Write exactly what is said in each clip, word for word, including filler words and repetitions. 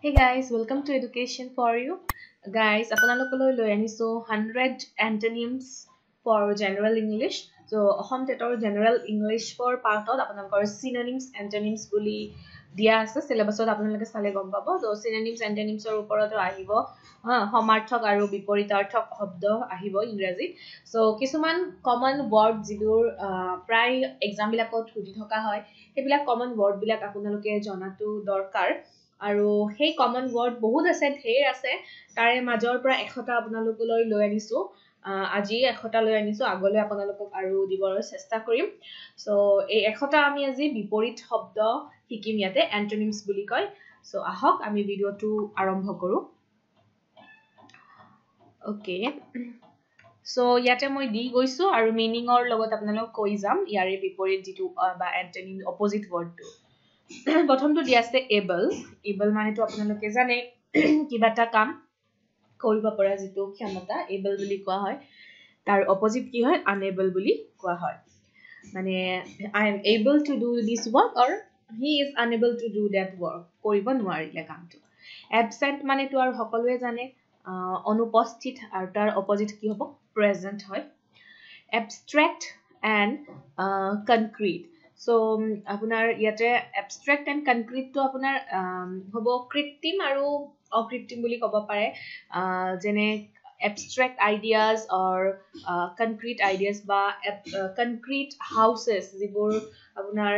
Hey guys, welcome to Education for You. Guys, আপোনালোকলৈ লৈ আনিছো one hundred antonyms for general English. So, Assam টেটৰ general English for পাৰ্টত আপোনালোকৰ synonyms, antonyms বুলি দিয়া আছে সিলেবাসত আপোনালোকে চালে গম পাব। তো synonyms, antonyms ৰ ওপৰত আহিব সমাৰ্থক আৰু বিপৰীতাৰ্থক শব্দ আহিব ইংৰাজীত। So, কিছুমান common word যিবোৰ প্ৰায় এক্সাম বিলাকত সুধি থকা হয়, সেইবিলাক common word বিলাক আপোনালোকে জনাটো দৰকাৰ। আৰু সেই কমন ওয়ার্ড বহুত আছে ঢেৰ আছে তাৰে মাজৰ পৰা এশটা আপোনালোকলৈ লৈ আনিছো আজি এশটা লৈ আনিছো আগলৈ আপোনালোকক আৰু দিবৰ চেষ্টা কৰিম সো এই এশটা আমি আজি বিপৰীত শব্দ শিকিম ইয়াতে এন্টোনিমছ বুলি কয় সো আহক আমি ভিডিওটো আৰম্ভ কৰো ওকে সো ইয়াতে মই দি গৈছো আৰু মিনিংৰ লগত আপোনালোক কৈ যাম ইয়াৰে বিপৰীত যেটো বা এন্টোনিম অপোজিট ওয়াৰ্ডটো প্ৰথমটো দি আছে able able মানে তো আপোনালোকে জানে কিবা এটা কাম কৰিব পৰা যেটো ক্ষমতা able বুলি কোৱা হয় তাৰ অপোজিট কি হয় unable বুলি কোৱা হয় মানে I am able to do this work or he is unable to do that work কৰিব নোৱাৰিলে কামটো absent মানে তো আৰু সকলোৱে জানে অনুপস্থিত আৰু তাৰ অপোজিট কি হ'ব present হয় abstract and uh, concrete So, আপোনাৰ ইয়াতে abstract and concrete to আপোনাৰ হ'ব কৃত্ৰিম আৰু অকৃত্ৰিম বুলি ক'ব পাৰে যেনে abstract ideas or uh, concrete ideas বা uh, concrete houses যিবোৰ আপোনাৰ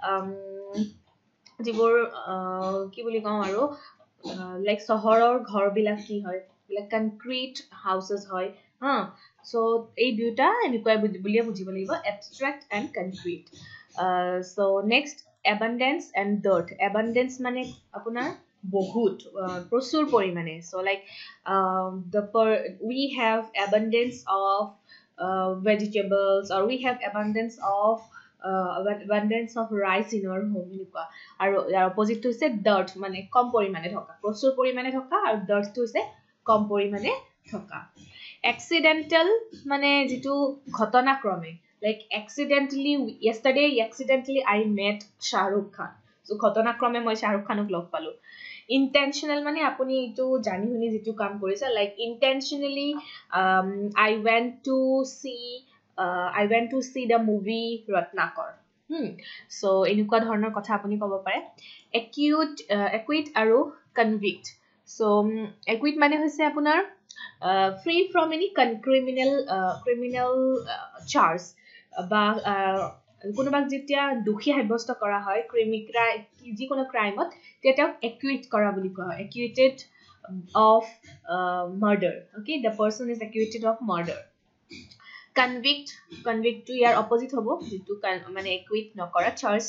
যিবোৰ কি বুলি কওঁ আৰু লাইক চহৰৰ ঘৰবিলাক কি হয় লাইক concrete houses হয় হা সো এই দুটা এনেকৈ বুলিয়ে বুজিব লাগিব abstract and concrete Uh, so next abundance and dirt abundance মানে আপোনাৰ বহুত প্ৰচুৰ পৰিমাণে so like um, the per, we have abundance of uh, vegetables or we have abundance of uh, abundance of rice in our home আৰু ইয়াৰ opposite টো হৈছে dirt মানে কম পৰিমাণে থকা প্ৰচুৰ পৰিমাণে থকা আৰু dirt টো হৈছে কম পৰিমাণে থকা accidental মানে যেটো ঘটনাক্ৰমে Like accidentally yesterday accidentally I met Shah Rukh Khan so ঘটনাক্ৰমে মই Shah Rukh Khanক লগ পালো intentional মানে আপুনি এটো জানি শুনি যেটো কাম কৰিছে like intentionally um, I went to see uh, I went to see the movie Ratnakar hmm so এনেকুৱা ধৰণৰ কথা আপুনি ক'ব পাৰে acute uh, acquit আৰু convict so um, acquit মানে হৈছে আপোনাৰ uh, free from any criminal uh, criminal uh, charge বা কোনোবাক যেতিয়া দুখী সাব্যস্ত কৰা হয় ক্ৰিমিক্ৰা যিকোনো ক্ৰাইমত তেতিয়াক একুইট কৰা বুলি কোৱা হয় acquitted of uh, murder okay the person is acquitted of murder convict convict to ইয়াৰ অপোজিট হ'ব যেটো মানে একুইট নকৰা charge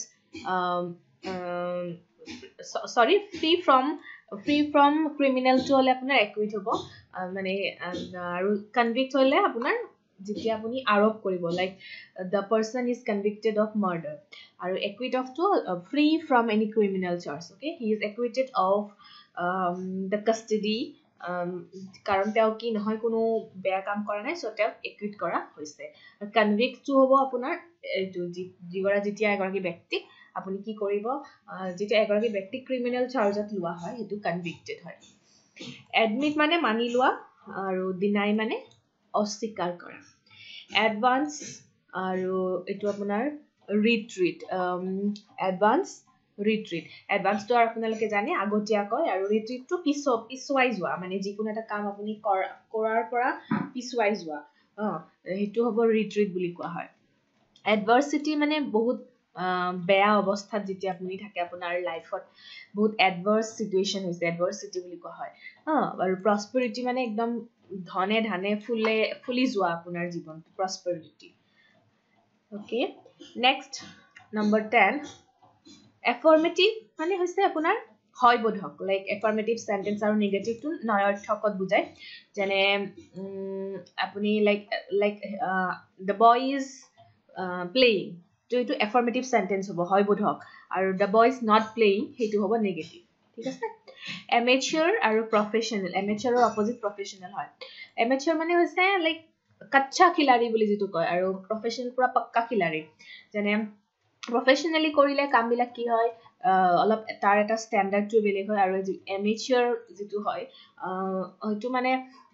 sorry free from free from criminal to হলে আপোনাৰ একুইট হ'ব মানে আৰু convict হলে আপোনাৰ যেতিয়া আপুনি আৰোপ কৰিব like uh, the person is convicted of murder আৰু acquit of to uh, free from any criminal charge okay he is acquitted of um, the custody um, কাৰণ তেওঁ কি নহয় কোনো বেয়া কাম কৰা নাই so তেওঁ acquit কৰা হৈছে convict to হ'ব আপোনাৰ এটো যিগৰা যেতিয়া এগৰাকী ব্যক্তি আপুনি কি কৰিব যেতিয়া এগৰাকী ব্যক্তি ক্ৰিমিনাল চাৰ্জত লোৱা হয় হেতু convicted হয় admit মানে মানি লোৱা আৰু deny মানে অস্বীকাৰ কৰা advance আৰু এটো আপোনাৰ retreat um advance retreat advance তো আপোনালোকে জানে আগতীয়া কয় আৰু retreat তো পিছ পিছুৱাই যোৱা মানে যিকোনো এটা কাম আপুনি কৰাৰ পৰা পিছুৱাই যোৱা অ হেতু হ'ব retreat বুলি কোৱা হয় adversity মানে বহুত বেয়া অৱস্থাত যেতিয়া আপুনি থাকে আপোনাৰ লাইফত বহুত adverse situation হৈছে adversity বুলি কোৱা হয় অ আৰু prosperity মানে একদম ধনে ধানে ফুলে ফুলি যোৱা আপোনাৰ জীৱন prosperity okay next number ten affirmative মানে হৈছে আপোনাৰ হয় বোধক like affirmative sentence আৰু negative to নয়ৰ্থকত বুজায় যেনে আপুনি like like uh, the boy is uh, playing তো এটো affirmative sentence হ'ব হয় বোধক আৰু the boy is not playing হেতু হ'ব negative ঠিক আছে amateur আৰু professional amateur ৰ opposite professional হয় amateur মানে হৈছে লাইক কচ্চা খিলাড়ী বুলি যেটো কয় আৰু professional পুৰা পাক্কা খিলাড়ী যেনে professionally কৰিলে কাম বিলাক কি হয় অলপ তাৰ এটা ষ্টেণ্ডাৰ্ডটো বেলেগ হয় আৰু এমেচাৰ যিটো হয় হয়তো মানে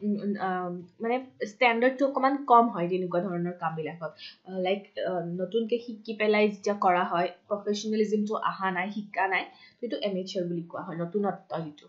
মানে ষ্টেণ্ডাৰ্ডটো অকণমান কম হয় তেনেকুৱা ধৰণৰ কামবিলাকত লাইক নতুনকৈ শিকি পেলাই যেতিয়া কৰা হয় প্ৰফেচনেলিজিমটো অহা নাই শিকা নাই সেইটো এমেচাৰ বুলি কোৱা হয় নতুনত্ব যিটো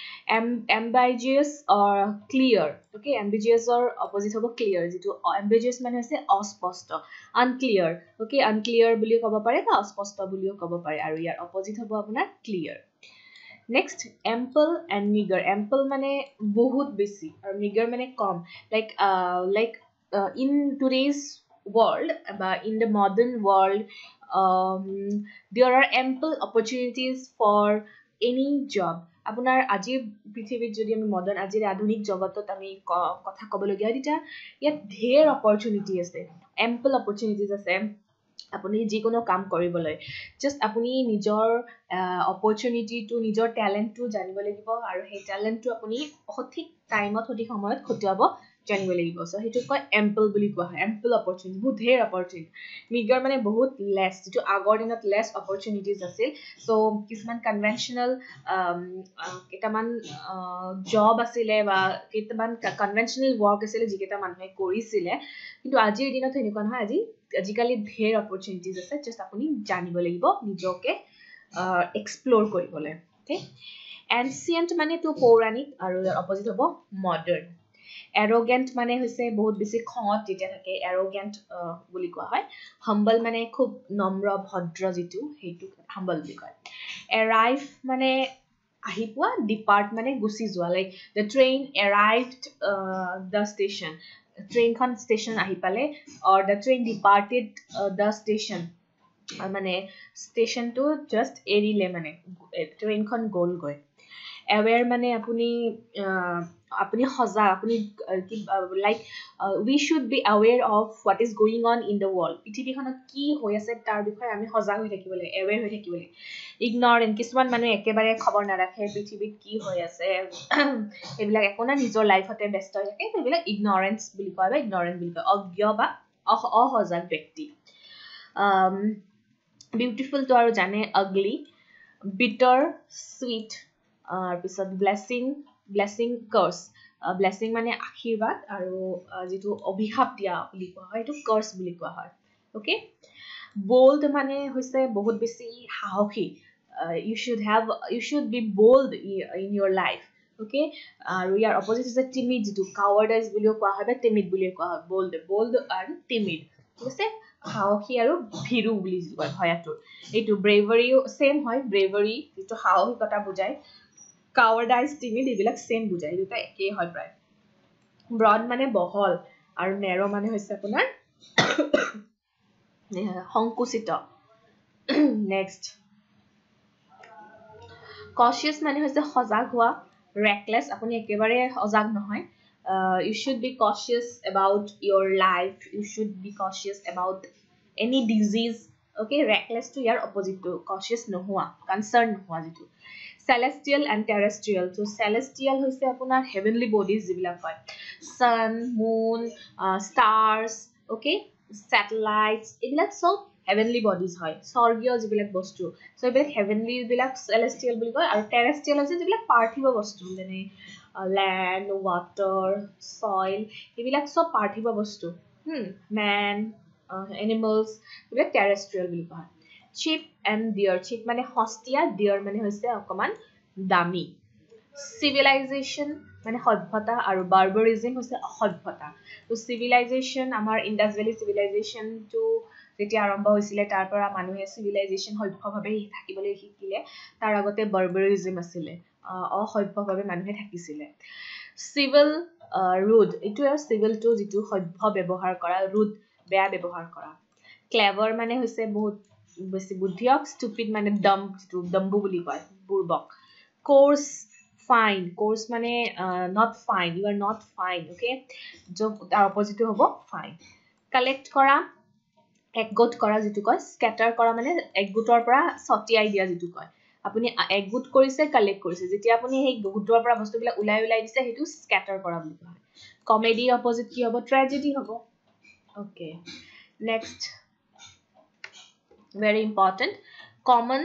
ambiguous or clear okay ambiguous or opposite hobo clear jitu ambiguous mane hoise asposto unclear okay unclear বুলি কব পাৰে বা asposto বুলিও কব পাৰে আৰু ইয়াৰ opposite hobo আপোনাৰ clear next ample and meager ample mane বহুত বেছি আৰু meager mane com like uh, like uh, in today's world uh, in the modern world um, there are ample opportunities for any job আপোনাৰ আজি পৃথিৱীত যদি আমি modern আজিৰ আধুনিক জগতত আমি কথা ক'বলগীয়া হয় তেতিয়া ইয়াত ঢেৰ অপৰচুনিটি আছে এম্পল অপৰচুনিটিজ আছে আপুনি যিকোনো কাম কৰিবলৈ জাষ্ট আপুনি নিজৰ অপৰচুনিটিটো নিজৰ টেলেণ্টটো জানিব লাগিব আৰু সেই টেলেণ্টটো আপুনি সঠিক টাইমত সঠিক সময়ত খটুৱাব জানিব লাগিব চ' সেইটো কয় এম্পল বুলি কোৱা হয় এম্পল অপৰচুনিটি বহুত ঢেৰ অপৰচুনিটি মিগাৰ মানে বহুত লেছ যিটো আগৰ দিনত লেছ অপৰচুনিটিজ আছিল চ' কিছুমান কনভেনশ্যনেল কেইটামান জব আছিলে বা কেইটামান কনভেনশ্যনেল ৱৰ্ক আছিলে যিকেইটা মানুহে কৰিছিলে কিন্তু আজিৰ দিনত এনেকুৱা নহয় আজি আজিকালি ঢেৰ অপৰচুনিটিজ আছে জাষ্ট আপুনি জানিব লাগিব নিজকে এক্সপ্ল'ৰ কৰিবলৈ অ'কে এনচিয়েণ্ট মানে তো পৌৰাণিক আৰু ইয়াৰ অপজিট হ'ব মডাৰ্ণ এৰগেণ্ট মানে হৈছে বহুত বেছি খঙত যেতিয়া থাকে এৰগেণ্ট বুলি কোৱা হয় হাম্বল মানে খুব নম্ৰ ভদ্ৰ যিটো সেইটো হাম্বল বুলি কয় এৰাইভ মানে আহি পোৱা ডিপাৰ্ট মানে গুচি যোৱা like the train arrived the station ট্ৰেইনখন ষ্টেচন আহি পালে or the train departed the station মানে ষ্টেচনটো জাষ্ট এৰিলে মানে ট্ৰেইনখন গ'লগৈ এৱেৰ মানে আপুনি আপুনি সজা আপুনি like we should be aware of what is going on in the world পৃথিৱীখনত কি হৈ আছে তাৰ বিষয়ে আমি সজাগ হৈ থাকিব লাগে এৱেৰ হৈ থাকিব লাগে ইগনৰেণ্ট কিছুমান মানুহে একেবাৰে খবৰ নাৰাখে পৃথিৱীত কি হৈ আছে এইবিলাক একো না নিজৰ লাইফতে ব্যস্ত হৈ থাকে সেইবিলাক ইগনৰেঞ্চ বুলি কয় বা ইগনৰেণ্ট বুলি কয় অজ্ঞ বা অসজাগ ব্যক্তি বিউটিফুলটো আৰু জানে আগলি বিটাৰ চুইট তাৰপিছত ব্লেছিং ব্লেছিং কাৰ্চ ব্লেছিং মানে আশীৰ্বাদ আৰু যিটো অভিশাপ দিয়া বুলি কোৱা হয় এইটো কাৰ্চ বুলি কোৱা হয় অ'কে bold মানে হৈছে বহুত বেছি সাহসী you should have you should be bold in your life okay আৰু ইয়াৰ অপজিট হৈছে timid যিটো cowardice বুলিও কোৱা হয় বা timid বুলিও কোৱা হয় bold bold আৰু timid ঠিক আছে সাহসী আৰু ভীৰু বুলি কয় ভয়াতুৰ এইটো bravery সেম হয় bravery যিটো সাহসিকতা বুজায় cowardice timid এইবিলাক সেম বুজায় দুটা একেই হয় প্ৰায় broad মানে বহল আৰু narrow মানে হৈছে আপোনাৰ সংকুচিত নেক্সট cautious মানে হৈছে সজাগ হোৱা reckless আপুনি একেবাৰে সজাগ নহয় you should be cautious about your life you should be cautious about any disease okay reckless to year opposite to cautious নোহোৱা concern নোহোৱা যিটো celestial and terrestrial so celestial হৈছে আপোনাৰ heavenly bodies যিবিলাক হয় sun moon uh, stars okay satellites এইবিলাক সব heavenly bodies হয় স্বৰ্গীয় যিবিলাক বস্তু সো এইবিলাক heavenly বিলাক celestial বুলি কয় আৰু terrestrial আছে যিবিলাক পাৰ্থিৱ বস্তু যেনে land water soil এইবিলাক সব পাৰ্থিৱ বস্তু হুম man uh, animals এইবিলাক terrestrial বুলি কয় cheap and dear cheap মানে সস্তীয়া dear মানে হৈছে অকমান দামী civilization মানে সভ্যতা আৰু barbarism হৈছে অসভ্যতা তো civilization আমাৰ ইন্দাস ভ্যালি civilization to যেতিয়া আৰম্ভ হৈছিলে তাৰ পৰা মানুহে civilization সভ্যভাৱে থাকিবলৈ শিকিলে তাৰ আগতে barbarism আছিলে অসভ্যভাৱে মানুহে থাকিছিলে civil rude এইটো আৰু civil to যিটো সভ্য ব্যৱহাৰ কৰা rude বেয়া ব্যৱহাৰ কৰা clever মানে হৈছে বহুত বেছি বুদ্ধিয়ক stupid মানে dumb যিটো দম্বু বুলি কয় বুৰ্বক course fine course মানে uh, not fine you are not fine okay jo tar opposite hobo fine collect kora একগোট কৰা যেটো কয় scatter কৰা মানে একগোটৰ পৰা ছটিয়াই দিয়া যেটো কয় আপুনি একগোট কৰিছে কালেক্ট কৰিছে যেতিয়া আপুনি সেই গোটৰ পৰা বস্তুবিলাক উলাই উলাই দিছে হেতু scatter কৰা বুলি কয় কমেডি অপজিট কি হ'ব ট্ৰ্যাজেডি হ'ব okay next very important common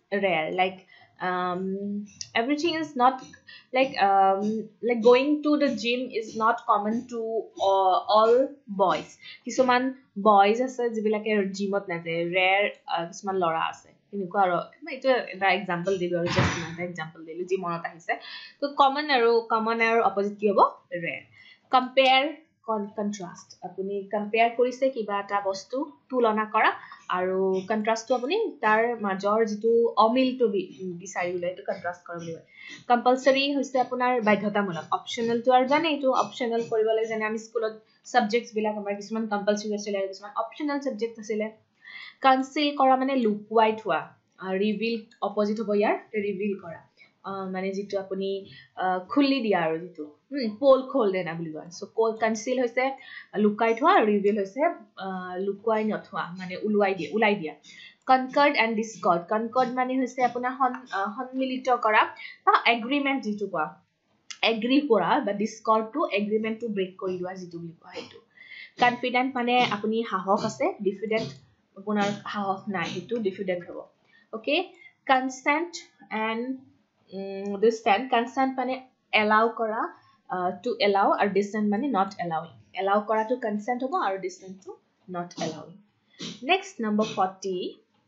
rare. Like um everything is not like um like going to the gym is not common to uh, all boys. Kisuman boys ase jibilake gymot na je rare kisman lora ase এনেকুৱা আৰু মই এটা এটা example দিলো আৰু just এটা example দিলো যি মনত আহিছে তো কমন আৰু কমন আৰু অপোজিট কি হ'ব ৰেয়াৰ কম্পেয়াৰ কন্ট্ৰাষ্ট আপুনি কম্পেয়াৰ কৰিছে কিবা এটা বস্তু তুলনা কৰা আৰু কন্ট্ৰাষ্টটো আপুনি তাৰ মাজৰ যেটো অমিলটো বিচাৰি উলাই তো কন্ট্ৰাষ্ট কৰা বুলি কম্পালসৰি হৈছে আপোনাৰ বাধ্যতামূলক অপচনেল তো আৰু জানে এটো অপচনেল কৰিব লাগে জানে আমি স্কুলত সাবজেক্টস বিলাক আমাৰ কিছুমান কম্পালসৰি আছিল আৰু কিছুমান অপচনেল সাবজেক্ট আছিল কনসিল কৰা মানে লুকুৱাই থোৱা ৰিভিল অপোজিট হ'ব ইয়াৰ ৰিভিল কৰা মানে যেটো আপুনি খুলি দিয়া আৰু যেটো পোল খোল দেনা বুলি কয় সো কোল কনসিল হৈছে লুকাই থোৱা ৰিভিল হৈছে লুকুৱাই নথোৱা মানে উলুৱাই দিয়া উলাই দিয়া কনকৰ্ড এন্ড ডিসকৰ্ড কনকৰ্ড মানে হৈছে আপোনাৰ সন্মিলিত কৰা বা এগ্ৰিমেন্ট যেটো কোৱা এগ্ৰি কৰা বা discord to agreement to break কৰি দিয়া যেটো বুলি কয় হেতু কনফিডেন্ট মানে আপুনি সাহস আছে ডিফিডেন্ট আপোনাৰ সাহস নাই হেতু ডিফিডেন্ট হ'ব okay consent and dissent consent মানে allow কৰা to allow আৰু dissent মানে not allowing allow কৰা to consent হ'ব আৰু dissent to not allowing next number forty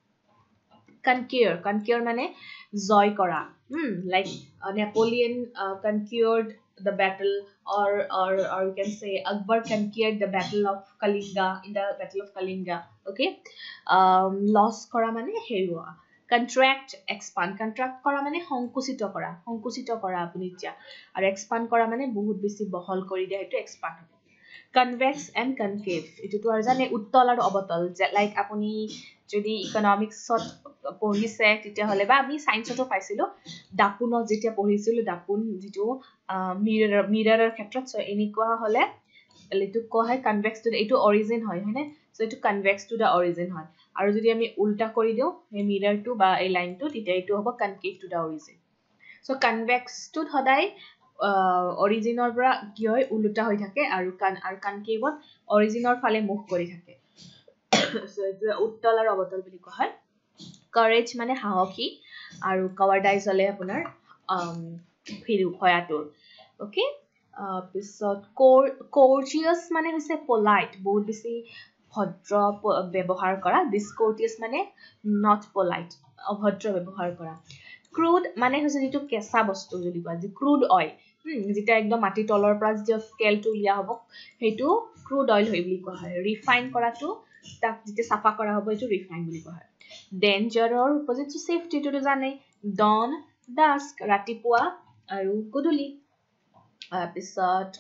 conquer conquer মানে জয় কৰা hm like uh, Napoleon uh, conquered the battle or or or you can say Akbar conquered the battle of Kalinga in the battle of Kalinga okay um loss কৰা মানে হেৰুৱা contract expand contract কৰা মানে সংকুচিত কৰা সংকুচিত কৰা আপুনি ইচ্ছা আৰু expand কৰা মানে বহুত বেছি বহল কৰি দিয়া এটো expand হ'ব convex and concave এটো আৰু জানে উত্তল আৰু অবতল লাইক আপুনি যদি ইকোনমিক্সত পঢ়িছে তেতিয়া হলে বা আমি সায়েন্সতো পাইছিলো দাপুনত যেতিয়া পঢ়িছিলো দাপুন যেটো মিৰৰ মিৰৰৰ ক্ষেত্ৰত সো এনেকুৱা হলে এটো কোৱা হয় convex to এটো অৰিজিন হয় হয়নে সো এটো convex to the origin হয় আৰু যদি আমি উল্টা কৰি দিও এই মিৰৰ টু বা এই লাইন টু তেতিয়া এটো হ'ব concave to the origin so convex to সদায় অৰিজিনৰ পৰা কি হয় উল্টা হৈ থাকে আৰু কান আৰু কনকেভত অৰিজিনৰ ফালে মুখ কৰি থাকে সো এটো উত্তল আৰু অবতল বুলি কোৱা হয় courage মানে সাহসী আৰু cowardice হলে আপোনাৰ ফিৰু হয়াটোৰ ওকে পিছত courteous মানে হৈছে polite বহুত বেছি ভদ্ৰ ব্যৱহাৰ কৰা discourteous মানে not polite অভদ্ৰ ব্যৱহাৰ কৰা crude মানে হৈছে যেটো কেঁচা বস্তু যদি কোৱা যে crude oil যেটা একদম মাটি তলৰ পৰা যে তেলটো লিয়া হ'ব হেতু crude oil হৈ বুলি কোৱা হয় ৰিফাইন কৰাটো তাক যেটা সাফা কৰা হ'ব এটো ৰিফাইন বুলি কোৱা হয় danger or opposite to safety to জানে dawn dusk ৰাতিপুৱা আৰু গধূলি পিছত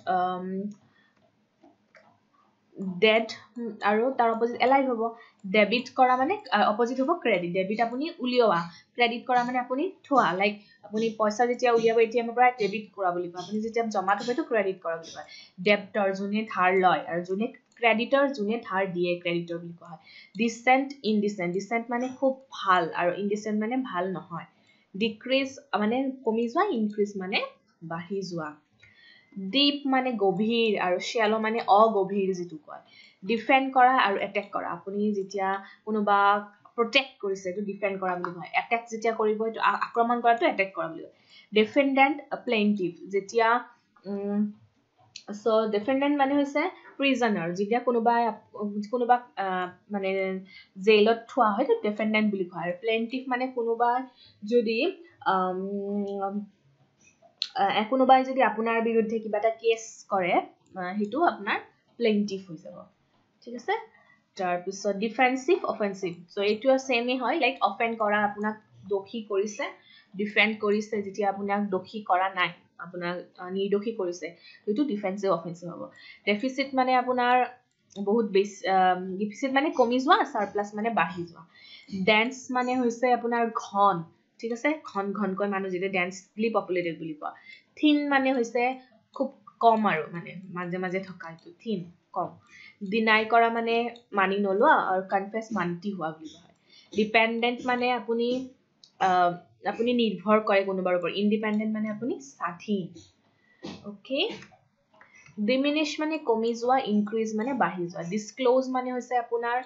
dead আৰু তাৰ opposite alive হ'ব debit কৰা মানে opposite হ'ব credit debit আপুনি উলিওৱা credit কৰা মানে আপুনি থোৱা লাইক আপুনি পইচা যেতিয়া উলিয়াব এটিএম পৰা debit কৰা বুলি কয় আপুনি যেতিয়া জমা থব তো credit কৰা বুলি কয় debtor যোনে ধাৰ লয় আৰু যোনে creditor যোনে ধাৰ দিয়ে creditor বুলি কোৱা হয় decent indecent decent মানে খুব ভাল আৰু indecent মানে ভাল নহয় decrease মানে কমি যোৱা increase মানে বাঢ়ি যোৱা deep মানে গভীৰ আৰু shallow মানে অগভীৰ যেটো কয় ডিফেন্ড কৰা আৰু অ্যাটাক কৰা আপুনি যেতিয়া কোনোবা protect কৰিছে এটো ডিফেন্ড কৰা বুলি কয় অ্যাটাক যেতিয়া কৰিব এটো আক্ৰমণ কৰাটো অ্যাটাক কৰা বুলি কয় defendant plaintiff যেতিয়া সো defendant মানে হৈছে prisoner যেতিয়া কোনোবা কোনোবা মানে জেলত থোৱা হয় তো defendant বুলি কয় আৰু plaintiff মানে কোনোবা যদি কোনোবাই যদি আপোনাৰ বিৰুদ্ধে কিবা এটা কেস কৰে হেতু আপোনাৰ plaintiff হৈ যাব ঠিক আছে তাৰ পিছত ডিফেন্সিভ অফেন্সিভ সো এটো সেমই হয় লাইক অফেন্ড কৰা আপোনাক দোষী কৰিছে ডিফেন্ড কৰিছে যেতিয়া আপোনাক দোষী কৰা নাই আপোনাক নিৰ্দোষী কৰিছে এটো ডিফেন্সিভ অফেন্সিভ হ'ব ডেফিসিট মানে আপোনাৰ বহুত বেছি ডেফিসিট মানে কমি যোৱা সাৰপ্লাস মানে বাঢ়ি যোৱা ডেন্স মানে হৈছে আপোনাৰ ঘন ঠিক আছে ঘন ঘন কৈ মানুহ যেতে ডেন্সলি পপুলেটেড বুলি কোৱা থিন মানে হৈছে খুব কম আৰু মানে মাজে মাজে থকা এটো থিন কম ডিনাই কৰা মানে মানি নলোৱা আৰু কনফেস মানতি হোৱা বুলি কয় ডিপেন্ডেন্ট মানে আপুনি আপুনি নিৰ্ভৰ কৰে কোনোবাৰ ওপৰত ইন্ডিপেন্ডেন্ট মানে আপুনি স্বাধীন ওকে diminish মানে কমি যোৱা increase মানে বাঢ়ি যোৱা disclose মানে হৈছে আপোনাৰ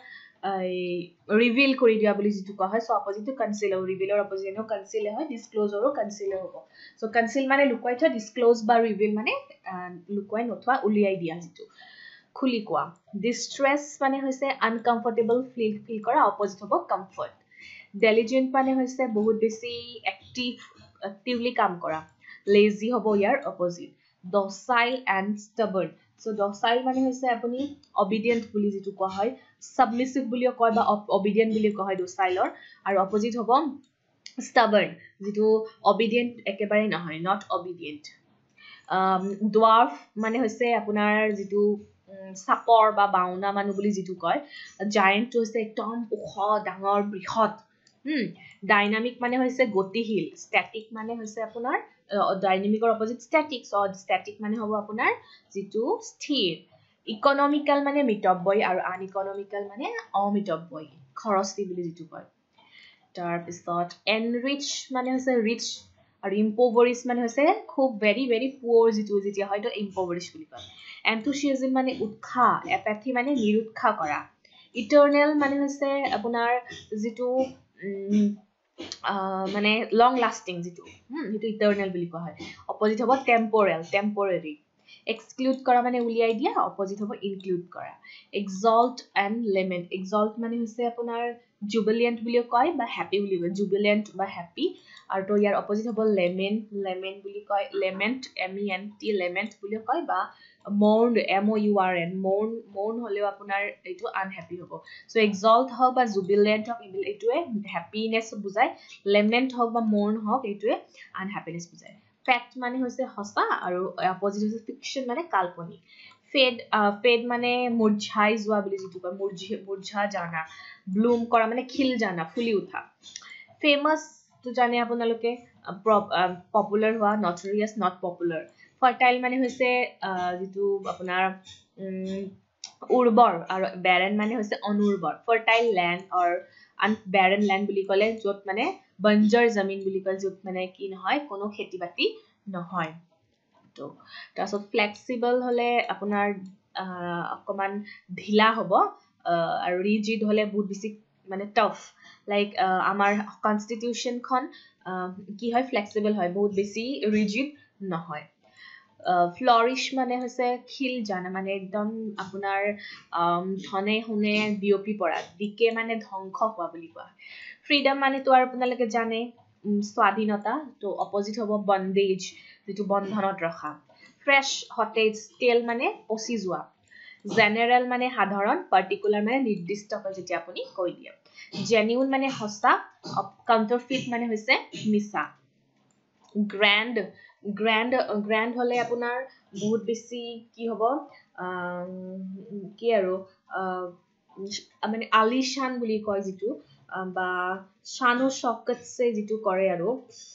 ৰিভিল কৰি দিয়া বুলি যিটো কোৱা হয় সো অপজিট টু কনসিল ৰিভিলৰ অপজিট নো কনসিল হয় ডিসক্লোজৰো কনসিল হ'ব সো কনসিল মানে লুকুৱাই থোৱা ডিসক্লোজ বা ৰিভিল মানে লুকুৱাই নথোৱা উলিয়াই দিয়া যিটো খুলি কোৱা ডিস্ট্ৰেছ মানে হৈছে আনকমফৰ্টেবল ফিল ফিল কৰা অপজিট হ'ব কমফৰ্ট ডেলিজেন্ট মানে হৈছে বহুত বেছি এক্টিভ এক্টিভলি কাম কৰা লেজি হ'ব ইয়াৰ opposite docile and stubborn so docile মানে হৈছে আপুনি obedient বুলি যেটো কোৱা হয় submissive বুলিও কয় বা obedient বুলি কোৱা হয় docile আৰু opposite হ'ব stubborn যেটো obedient একেবাৰে নহয় not obedient um dwarf মানে হৈছে আপোনাৰ যেটো সাপৰ বা বাউনা মানুহ বুলি যেটো কয় giant হৈছে একদম ওখ ডাঙৰ বৃহৎ হুম ডাইনামিক মানে হৈছে গতিশীল static মানে হৈছে আপোনাৰ ডাইনামিকৰ অপজিট static so static মানে হ'ব আপোনাৰ যেটো স্থিৰ ইকোনমিক্যাল মানে মিতব্যয়ী আৰু আনইকোনমিক্যাল মানে অমিতব্যয়ী খৰচী বুলি যেটো কয় তাৰ পিছত enrich মানে হৈছে rich আৰু impoverish মানে হৈছে খুব very very poor যেটো যেতিয়া হয়তো impoverish বুলি কয় enthusiasm মানে উৎসাহ apathy মানে নিৰুৎসাহ কৰা eternal মানে হৈছে আপোনাৰ যেটো মানে long lasting যেটো হুম হেতু ইটারনাল বুলি কোৱা হয় অপজিট হ'ব টেম্পোৰেল টেম্পোৰাৰী এক্সক্লুড কৰা মানে উলিয়াই দিয়া অপজিট হ'ব ইনক্লুড কৰা exalt and lament exalt মানে হৈছে আপোনাৰ jubilant বুলি কয় বা হ্যাপি বুলি কয় jubilant বা হ্যাপি আৰু তো ইয়াৰ অপজিট হ'ব lament lament বুলি কয় lament m e n t lament বুলি কয় বা mourn m o u r n mourn mourn হলেও আপোনাৰ এটো আনহ্যাপি হ'ব সো exalt হক বা jubilant হক এটোৱে হ্যাপিনেস বুজায় lament হক বা mourn হক এটোৱে আনহ্যাপিনেস বুজায় fact মানে হৈছে হসা আৰু অপজিট হৈছে fiction মানে কাল্পনিক fade fade মানে মুৰঝাই যোৱা বুলি যেটো কয় মুৰঝা জানা bloom কৰা মানে খিল জানা ফুলি উঠা famous তো জানে আপোনালোকে পপুলাৰ হোৱা notorious not popular fertile মানে হৈছে যেটো আপোনাৰ উৰ্বৰ আৰু barren মানে হৈছে অনুৰ্বৰ fertile land or unbarren land বুলি কলে যত মানে বঞ্জৰ জমিন বুলি কয় যত মানে কি নহয় কোনো খেতি বাতি নহয় তো তাৰছত ফ্লেক্সিবল হলে আপোনাৰ অকমান ঢিলা হ'ব আৰু ৰিজিড হলে বহুত বেছি মানে টাফ লাইক আমাৰ কনস্টিটিউশন খন কি হয় ফ্লেক্সিবল হয় বহুত বেছি ৰিজিড নহয় ফ্লৰিশ মানে হৈছে খিল জানা মানে একদম আপোনাৰ ধনে হুনে বিয়পি পৰা দিকে মানে ধ্বংস হোৱা বুলি কোৱা ফ্ৰীডম মানে তো আৰু আপোনালোকে জানে স্বাধীনতা তো অপজিট হ'ব বন্দেজ যেটো বন্ধনত ৰখা ফ্ৰেশ হটেজ টেল মানে পচি যোৱা জেনাৰেল মানে সাধাৰণ পাৰ্টিকুলাৰ মানে নিৰ্দিষ্ট হয় যেতিয়া আপুনি কৈ দিয়ে জেনুইন মানে সঁচা কাউন্টাৰফিট মানে হৈছে মিছা গ্ৰ্যান্ড গ্ৰ্যান্ড গ্ৰ্যান্ড হলে আপোনাৰ বহুত বেছি কি হ'ব কি আৰু মানে আলিশান বুলি কয় যেটো বা শানো শকতছে যেটো কৰে আৰু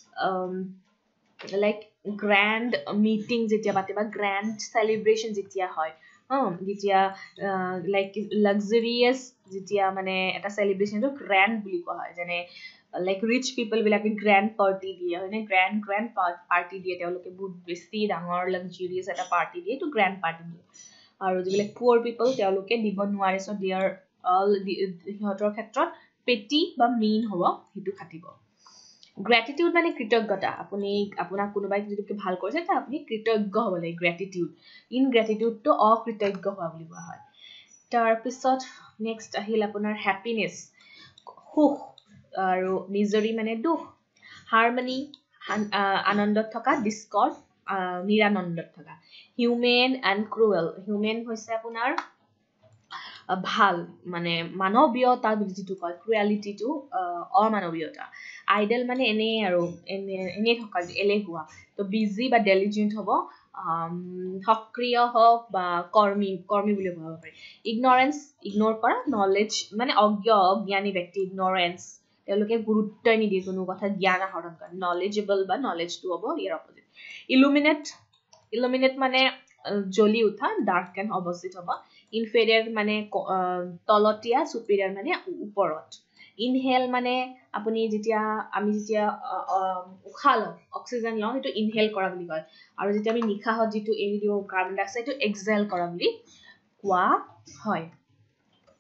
লাইক গ্ৰ্যান্ড মিটিং যেতিয়া পাতে বা গ্ৰ্যান্ড সেলিব্ৰেশন যেতিয়া হয় হুম যেতিয়া লাইক লাক্সাৰিয়াস যেতিয়া মানে এটা সেলিব্ৰেশনটো গ্ৰ্যান্ড বুলি কোৱা হয় যেনে like rich people বিলাকে grand party দিয়ে হয়নে grand grand party দিয়ে তেওঁলোকে বহুত বেছি ডাঙৰ luxurious এটা party দিয়ে তো grand party দিয়ে আৰু যিবিলাক poor people তেওঁলোকে দিব নোৱাৰে so they are all হিহঁতৰ ক্ষেত্ৰত petty বা mean হ'ব হেতু খাটিব gratitude মানে কৃতজ্ঞতা আপুনি আপোনাক কোনোবাই যদি ভাল কৰিছে তা আপুনি কৃতজ্ঞ হ'ব লাগে gratitude ingratitude তো অকৃতজ্ঞ হোৱা বুলি কোৱা হয় তাৰ পিছত next আহিল আপোনাৰ happiness সুখ আৰু মিজৰি মানে দুখ হাৰমনি আনন্দত থকা ডিসকৰ্ড নিৰানন্দত থকা হিউম্যান এন্ড ক্ৰুৱেল হিউম্যান হৈছে আপোনাৰ ভাল মানে মানৱীয়তা যেটো কয় ক্ৰুৱেলিটি টু অমানৱীয়তা আইডল মানে এনে আৰু এনে এনে থকা এলেহুৱা তো বিজি বা ডেলিজেন্ট হ'ব সক্ৰিয় হওক বা কৰ্মী কৰ্মী বুলি কোৱা হয় ইগনোৰেন্স ইগনোৰ কৰা নলেজ মানে অজ্ঞ অজ্ঞানী ব্যক্তি ইগনোৰেন্স তেওঁলোকে গুৰুত্ব নিদিয়ে কোনো কথা জ্ঞান আহৰণ কৰে নলেজেবল বা নলেজটো হ'ব ইয়াৰ অপজিট ইলুমিনেট ইলুমিনেট মানে জ্বলি উঠা ডাৰ্ক এন্ড অপজিট হ'ব ইনফেৰিয়ৰ মানে তলতীয়া সুপিৰিয়ৰ মানে ওপৰত ইনহেল মানে আপুনি যেতিয়া আমি যেতিয়া উশাহ লওঁ অক্সিজেন লওঁ হেতু ইনহেল কৰা বুলি কয় আৰু যেতিয়া আমি নিখাহত যেটো এৰি দিও কাৰ্বন ডাই অক্সাইড এক্সহেল কৰা বুলি কোৱা হয়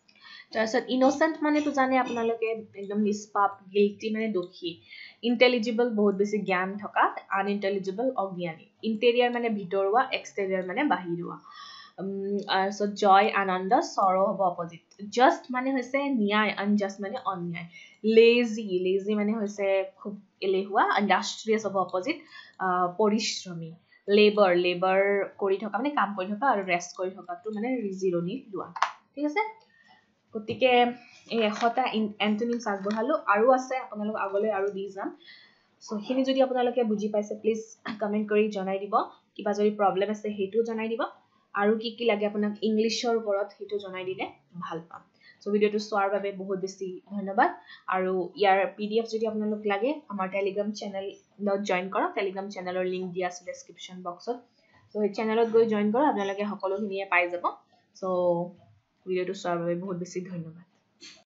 তাৰপিছত ইন'চেণ্ট মানেতো জানে আপোনালোকে একদম নিষ্পাপ গিল্টি মানে দোষী ইণ্টেলিজিবল বহুত বেছি জ্ঞান থকা আনইণ্টেলিজিবল অজ্ঞানী ইণ্টেৰিয়াৰ মানে ভিতৰুৱা এক্সটেৰিয়াৰ মানে বাহিৰুৱা তাৰপিছত জয় আনন্দ চৰ হ'ব অপজিট জাষ্ট মানে হৈছে ন্যায় আনজাষ্ট মানে অন্যায় লেজি লেজি মানে হৈছে খুব এলেহুৱা ইণ্ডাষ্ট্ৰিয়াছ হ'ব অপজিট পৰিশ্ৰমী লেবাৰ লেবাৰ কৰি থকা মানে কাম কৰি থকা আৰু ৰেষ্ট কৰি থকাটো মানে জিৰণি লোৱা ঠিক আছে গতিকে এই এশটা এণ্টনিমছ আগবঢ়ালো আৰু আছে আপোনালোক আগলৈ আৰু দি যাম সো সেইখিনি যদি আপোনালোকে বুজি পাইছে প্লিজ কমেন্ট কৰি জনাই দিব কিবা যদি প্ৰবলেম আছে হেইটো জনাই দিব আৰু কি কি লাগে আপোনাক ইংলিশৰ ওপৰত হেইটো জনাই দিলে ভাল পাম সো ভিডিওটো চোৱাৰ বাবে বহুত বেছি ধন্যবাদ আৰু ইয়াৰ পিডিএফ যদি আপোনালোক লাগে আমাৰ টেলিগ্ৰাম চেনেলত জয়েন কৰক টেলিগ্ৰাম চেনেলৰ লিংক দিয়া আছে ডেসক্ৰিপচন বক্সত সো এই চেনেলত গৈ জয়েন কৰক আপোনালোকে সকলোখিনিয়ে পাই যাব সো ভিডিওটো চোৱাৰ বাবে বহুত বেছি ধন্যবাদ